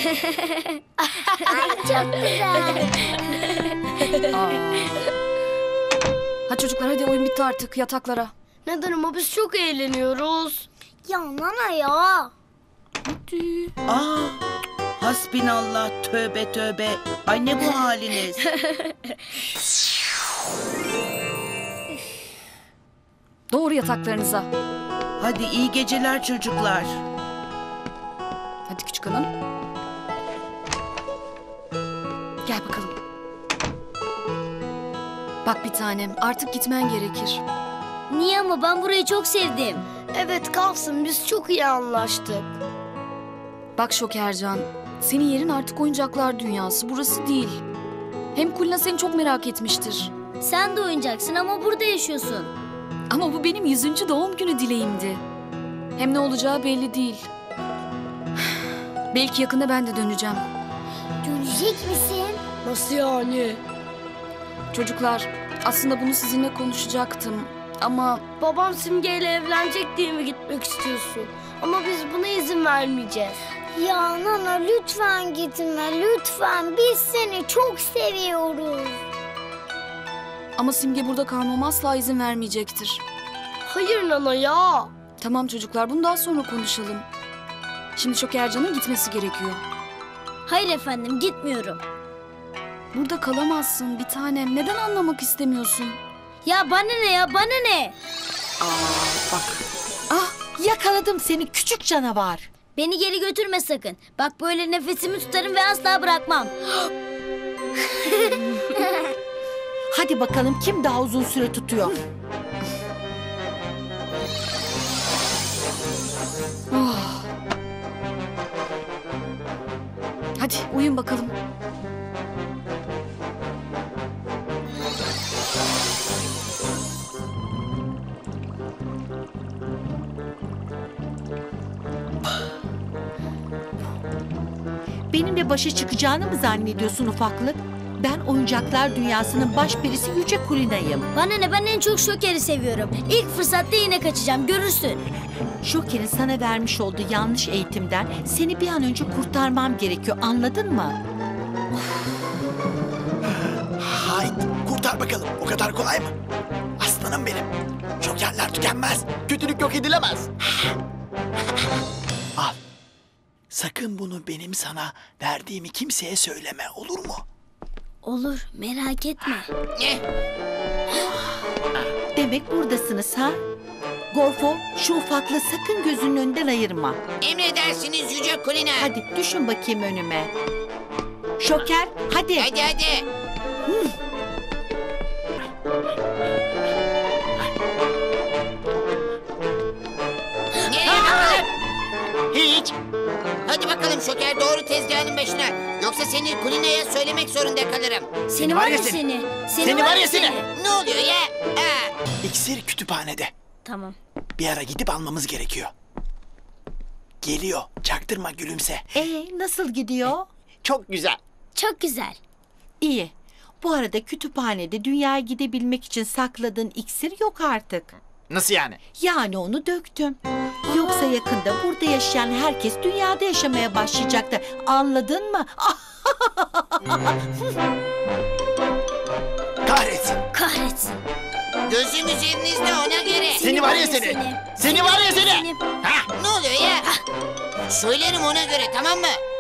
Çok güzel. Hadi çocuklar, hadi oyun bitti artık, yataklara. Neden ama biz çok eğleniyoruz. Ya Nana ya. Hadi. Hasbinallah, tövbe tövbe. Ay ne bu haliniz? Doğru yataklarınıza. Hadi iyi geceler çocuklar. Hadi küçük hanım. Gel bakalım. Bak bir tanem, artık gitmen gerekir. Niye ama, ben burayı çok sevdim. Evet kalsın, biz çok iyi anlaştık. Bak Şokercan, senin yerin artık oyuncaklar dünyası, burası değil. Hem Kulina seni çok merak etmiştir. Sen de oyuncaksın ama burada yaşıyorsun. Ama bu benim 100. doğum günü dileğimdi. Hem ne olacağı belli değil. Belki yakında ben de döneceğim. Dönecek misin? Nasıl yani? Çocuklar, aslında bunu sizinle konuşacaktım ama... Babam Simge ile evlenecek diye mi gitmek istiyorsun? Ama biz buna izin vermeyeceğiz. Ya Nana lütfen gitme, lütfen. Biz seni çok seviyoruz. Ama Simge burada kalmama asla izin vermeyecektir. Hayır Nana ya. Tamam çocuklar, bunu daha sonra konuşalım. Şimdi Şokercan'ın gitmesi gerekiyor. Hayır efendim, gitmiyorum. Burada kalamazsın bir tanem. Neden anlamak istemiyorsun? Ya bana ne ya, bana ne? Bak. Yakaladım seni küçük canavar. Beni geri götürme sakın. Bak böyle nefesimi tutarım ve asla bırakmam. Hadi bakalım kim daha uzun süre tutuyor. Hadi uyuyun bakalım. Benimle başa çıkacağını mı zannediyorsun ufaklık? Ben oyuncaklar dünyasının baş perisi Yüce Kulina'yım. Bana ne, ben en çok Şoker'i seviyorum. İlk fırsatta yine kaçacağım, görürsün. Şoker'in sana vermiş olduğu yanlış eğitimden seni bir an önce kurtarmam gerekiyor, anladın mı? Haydi kurtar bakalım. O kadar kolay mı? Aslanım benim. Şokerler tükenmez. Kötülük yok edilemez. Al. Sakın bunu benim sana verdiğimi kimseye söyleme, olur mu? Olur, merak etme. Demek buradasınız ha? Gorfo, şu ufaklığı sakın gözünün önünden ayırma. Emredersiniz Yüce Kulina. Hadi düşün bakayım önüme. Şoker, hadi. Hadi. Nereye bakalım? Hiç. Hadi bakalım Şoker, doğru tezgahın başına. Yoksa seni Kulina'ya söylemek zorunda kalırım. Seni var ya seni. Seni var ya seni. Ne oluyor ya? İksir kütüphanede. Tamam. Bir ara gidip almamız gerekiyor. Geliyor. Çaktırma, gülümse. Nasıl gidiyor? Çok güzel. Çok güzel. İyi. Bu arada kütüphanede dünyaya gidebilmek için sakladığın iksir yok artık. Nasıl yani? Yani onu döktüm. Yoksa yakında burada yaşayan herkes dünyada yaşamaya başlayacaktı. Anladın mı? Kahretsin. Kahretsin. Gözüm üzerinizde, ona göre. Seni var ya seni. Seni var ya seni. Ne oluyor ya? Söylerim ona göre, tamam mı?